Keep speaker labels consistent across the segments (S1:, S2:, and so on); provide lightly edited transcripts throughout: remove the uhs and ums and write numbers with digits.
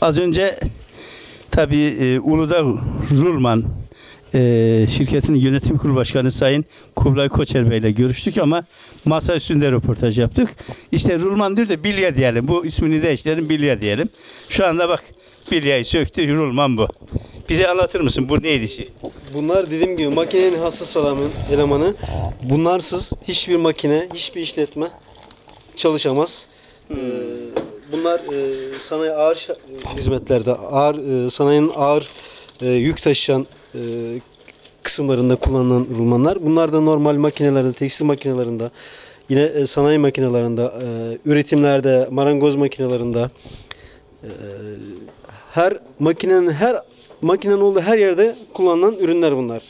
S1: Az önce tabii Uludağ Rulman şirketinin yönetim kurulu başkanı Sayın Kubilay Koçer Bey ile görüştük ama masa üstünde röportaj yaptık. İşte Rulman diyor da bilye diyelim. Bu ismini değiştirelim, bilye diyelim. Şu anda bak bilyayı söktü, Rulman bu. Bize anlatır mısın bu neydi işi?
S2: Bunlar dediğim gibi makinenin hassas elemanı. Bunlarsız hiçbir makine, hiçbir işletme çalışamaz. Bunlar sanayi ağır hizmetlerde, sanayinin ağır yük taşıyan kısımlarında kullanılan rulmanlar. Bunlar da normal makinelerde, tekstil makinelerinde, yine sanayi makinelerinde, üretimlerde, marangoz makinelerinde, her makinenin olduğu her yerde kullanılan ürünler bunlar.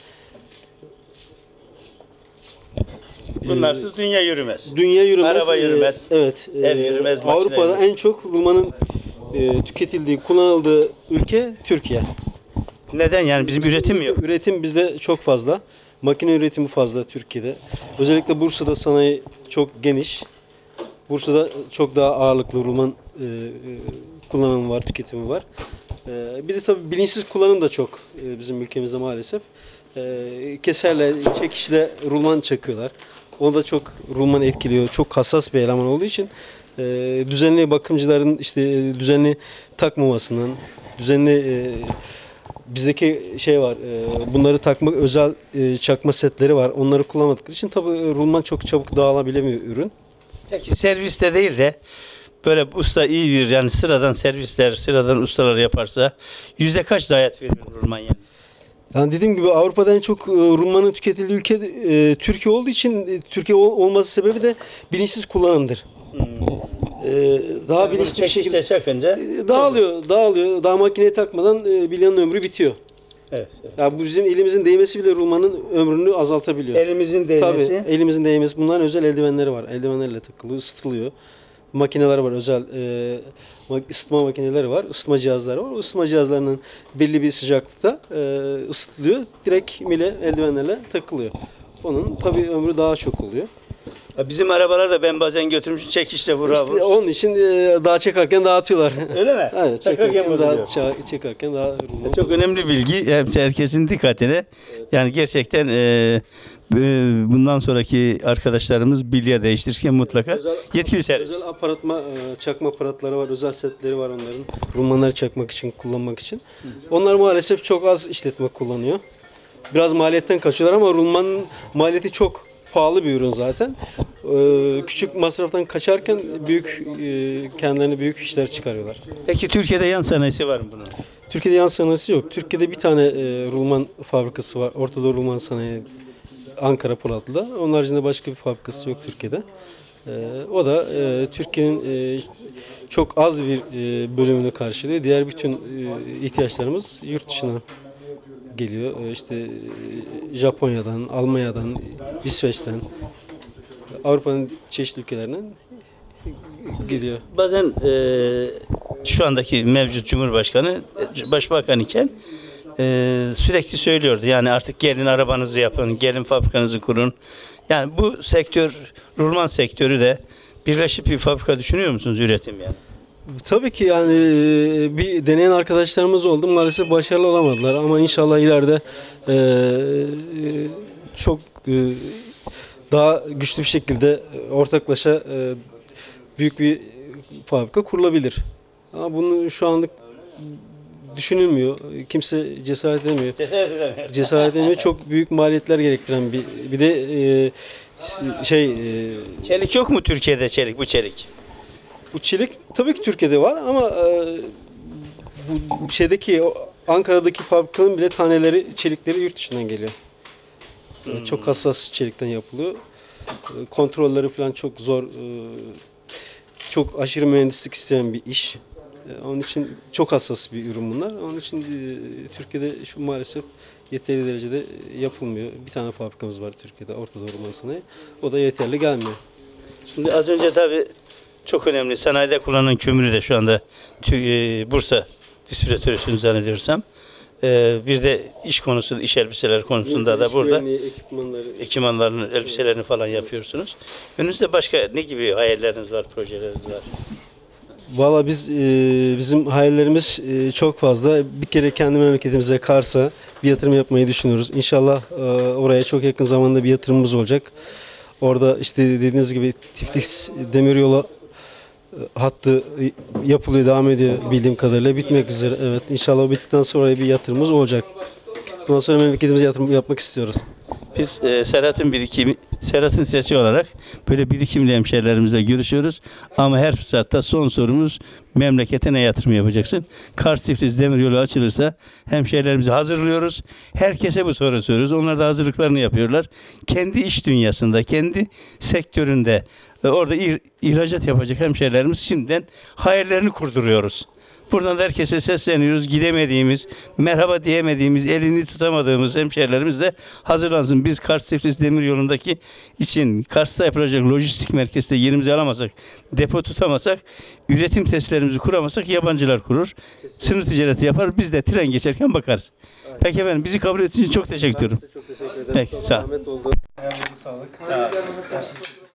S1: Bunlarsız dünya yürümez.
S2: Dünya yürümez.
S1: Araba yürümez.
S2: Evet.
S1: Ev yürümez.
S2: Avrupa'da
S1: yürümez.
S2: en çok rulmanın tüketildiği, kullanıldığı ülke Türkiye.
S1: Neden yani bizim üretim mi yok?
S2: Üretim bizde çok fazla. Makine üretimi fazla Türkiye'de. Özellikle Bursa'da sanayi çok geniş. Bursa'da çok daha ağırlıklı rulman kullanımı var, tüketimi var. Bir de tabii bilinçsiz kullanım da çok bizim ülkemizde maalesef. Keserle, çekişle rulman çakıyorlar. O da çok rulman etkiliyor. Çok hassas bir eleman olduğu için düzenli bakımcıların işte düzenli takmamasından, düzenli bizdeki şey var, bunları takmak özel çakma setleri var. Onları kullanmadıkları için tabii rulman çok çabuk dağılabilemiyor ürün.
S1: Peki serviste değil de böyle usta iyi bir yani sıradan servisler, sıradan ustalar yaparsa yüzde kaç zayiat veriyor rulman yani?
S2: Yani dediğim gibi Avrupa'da en çok rulmanın tüketildiği ülke Türkiye olduğu için Türkiye olması sebebi de bilinçsiz kullanımdır. Daha
S1: Yani
S2: bilinçli bir şekilde
S1: çakınca
S2: dağılıyor. Daha makineye takmadan bilyanın ömrü bitiyor.
S1: evet.
S2: Ya bu bizim elimizin değmesi bile rulmanın ömrünü azaltabiliyor.
S1: Elimizin değmesi.
S2: Tabii elimizin değmesi. Bunların özel eldivenleri var. Eldivenlerle takılıyor, ısıtılıyor. Makineler var, özel ısıtma makineleri var, ısıtma cihazları var. O ısıtma cihazlarının belli bir sıcaklıkta ısıtılıyor. Direkt mile eldivenlerle takılıyor. Onun tabii ömrü daha çok oluyor.
S1: Bizim arabalar da ben bazen götürmüşüm çekişle vura vur.
S2: İşte onun için daha çekerken dağıtıyorlar.
S1: Öyle mi?
S2: Evet, çekerken daha
S1: Çok önemli bilgi. Herkesin dikkatine. Yani gerçekten bundan sonraki arkadaşlarımız bilye değiştirirken mutlaka yetkili servis.
S2: Özel çakma aparatları var, özel setleri var onların. Rulmanları çakmak için, kullanmak için. Onlar maalesef çok az işletme kullanıyor. Biraz maliyetten kaçıyorlar ama rulmanın maliyeti çok pahalı bir ürün zaten. Küçük masraftan kaçarken kendilerine büyük işler çıkarıyorlar.
S1: Peki Türkiye'de yan sanayisi var mı bunun?
S2: Türkiye'de yan sanayisi yok. Türkiye'de bir tane rulman fabrikası var. Orta Doğu Rulman Sanayi, Ankara Polatlı'da. Onun haricinde başka bir fabrikası yok Türkiye'de. O da Türkiye'nin çok az bir bölümünü karşılıyor. Diğer bütün ihtiyaçlarımız yurt dışına geliyor. İşte Japonya'dan, Almanya'dan, İsveç'ten, Avrupa'nın çeşitli ülkelerinden geliyor.
S1: Bazen şu andaki mevcut Cumhurbaşkanı Başbakan iken sürekli söylüyordu. Yani artık gelin arabanızı yapın, gelin fabrikanızı kurun. Yani bu sektör, rulman sektörü de birleşip bir fabrika düşünüyor musunuz üretim yani?
S2: Tabii ki yani bir deneyen arkadaşlarımız oldu. Maalesef başarılı olamadılar ama inşallah ileride çok daha güçlü bir şekilde ortaklaşa büyük bir fabrika kurulabilir. Ama bunu şu anlık düşünülmüyor. Kimse cesaret edemiyor. Cesaret edemiyor. Çok büyük maliyetler gerektiren bir de
S1: Çelik yok mu Türkiye'de çelik, bu çelik?
S2: bu çelik tabii ki Türkiye'de var ama bu şeydeki Ankara'daki fabrikanın bile taneleri, çelikleri yurt dışından geliyor. Çok hassas çelikten yapılıyor. Kontrolleri falan çok zor. Çok aşırı mühendislik isteyen bir iş. Onun için çok hassas bir ürün bunlar. Onun için Türkiye'de şu maalesef yeterli derecede yapılmıyor. Bir tane fabrikamız var Türkiye'de, Orta Doğu Rulman Sanayi. O da yeterli gelmiyor.
S1: Şimdi az önce tabii çok önemli. Sanayide kullanılan kömürü de şu anda Bursa distribütörüsünü zannediyorsam. Bir de iş konusu, iş elbiseleri konusunda da burada ekipmanların elbiselerini falan yapıyorsunuz. Önünüzde başka ne gibi hayalleriniz var, projeleriniz var?
S2: Valla bizim hayallerimiz çok fazla. Bir kere kendi memleketimize Kars'a bir yatırım yapmayı düşünüyoruz. İnşallah oraya çok yakın zamanda bir yatırımımız olacak. Orada işte dediğiniz gibi Tiflis Demiryolu hattı yapılıyor, devam ediyor bildiğim kadarıyla. Bitmek üzere. Evet, inşallah o bittikten sonra oraya bir yatırımımız olacak. Bundan sonra memleketimize yatırım yapmak istiyoruz.
S1: Biz Serhat'ın sesi olarak böyle birikimli hemşehrilerimizle görüşüyoruz. Ama her fırsatta son sorumuz memlekete ne yatırım yapacaksın? Kars Tiflis Demiryolu açılırsa hemşehrilerimizi hazırlıyoruz. Herkese bu soru soruyoruz. Onlar da hazırlıklarını yapıyorlar. Kendi iş dünyasında, kendi sektöründe orada ihracat yapacak hemşehrilerimiz şimdiden hayallerini kurduruyoruz. Buradan da herkese sesleniyoruz. Gidemediğimiz, merhaba diyemediğimiz, elini tutamadığımız hemşehrilerimiz de hazırlansın. Biz Kars Tiflis Demiryolu'ndaki için Kars'ta yapılacak lojistik merkezde yerimizi alamasak, depo tutamasak, üretim testlerimizi kuramasak yabancılar kurur. Sınır ticareti yapar. Biz de tren geçerken bakarız. Peki efendim, bizi kabul ettiğiniz için çok teşekkür ederim.
S2: Çok teşekkür ederim.
S1: Peki, sağ ol.
S2: Zahmet oldu. Ayağınıza sağlık.
S1: Sağ ol.